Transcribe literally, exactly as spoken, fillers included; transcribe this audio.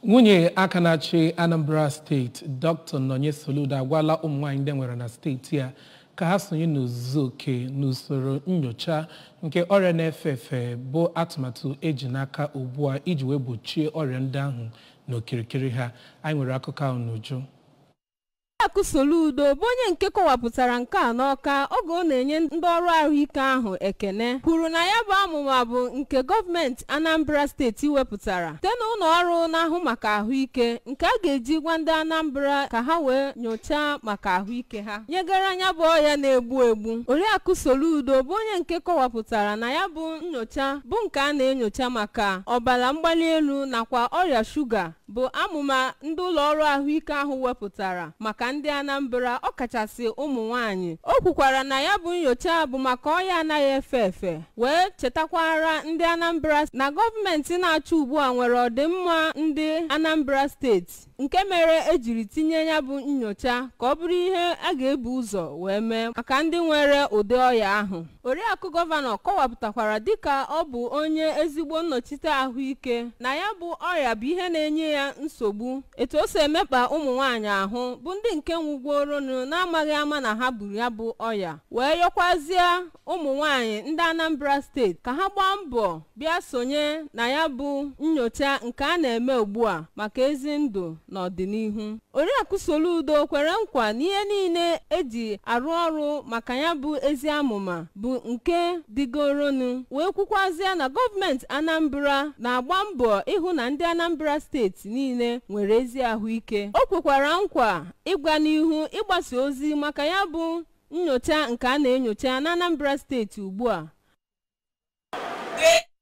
Nwunye aka na-achị Anambra State, Doctor Nonye Soludo agwala Umunwanyi ndị nwere na steeti ya ka ha sonye n'ozuzu oke n'usoro nyocha nke ọrịa na-efe efe bụ atụmatụ eji n'aka ugbu a iji wee gbochie ọrịa ndị ahụ n'okirikiri ha. Anyị nwere akụkọ ahụ n'uju. Odoziaku Soludo bụ onye nke kọwapụtara nke a n'Ọka oge ọ na-enye ndị ọrụ ahụike ahụ ekene kwuru na ya bụ amụma bụ nke gọọmenti Anambra steeti wepụtara site n'ụlọ ọrụ na-ahụ maka ahụike nke a ga-eji gwa ndị Anambra ka ha wee nyochaa maka ahụike ha nyegara anya bụ ọya na-egbu egbu. Oriakụ Soludo bụ onye nke kọwapụtara na ya bụ nyocha bụ nke a na-enyocha maka ọbara mgbali elu nakwa ọrịa shuga bụ amụma ndị ụlọ ọrụ ahụike ahụ wepụtara maka ndị Anambra ọkachasị ụmụ nwanyị. O kwukwara na ya bụ nyocha bụ maka ọya anaghị efe efe wee chetakwara ndị Anambra na gọọmenti na-achị ugbu a nwere ọdịmma ndị Anambra steeti nke mere ejiri tinye ya bụ nyocha ka ọ bụrụ ihe a ga-ebu ụzọ wee mee maka ndị nwere ụdị ọya ahụ. Oriakụ gọvanọ kọwapụtakwara dịka ọ bụ onye ezigbo nnọchite ahụike na ya bụ ọrịa bụ ihe na-enye ya nsogbu etu o si emekpa ụmụ nwanyị ahụ bụ ndị nke nwugworonu na-amaghị ama na ha buru ya bụ ọya wee yọkwazie ụmụ nwanyị ndị Anambra steeti ka ha gbaa mbọ bịa sonye na ya bụ nyocha nke a na-eme ugbu a maka ezi ndụ n'ọdịnihu. Oriakụ Soludo kwere nkwa n'ihe niile eji arụ ọrụ maka ya bụ ezi amụma bụ nke dịgoronu wee kwukwazie na gọọmenti Anambra na-agba mbọ ịhụ na ndị Anambra steeti niile nwere ezi ahụike. O kwekwara nkwa ịgwa n'ihu ịgbasa ozi maka ya bụ nyocha nke a na-enyocha na Anambra steeti ugbu a.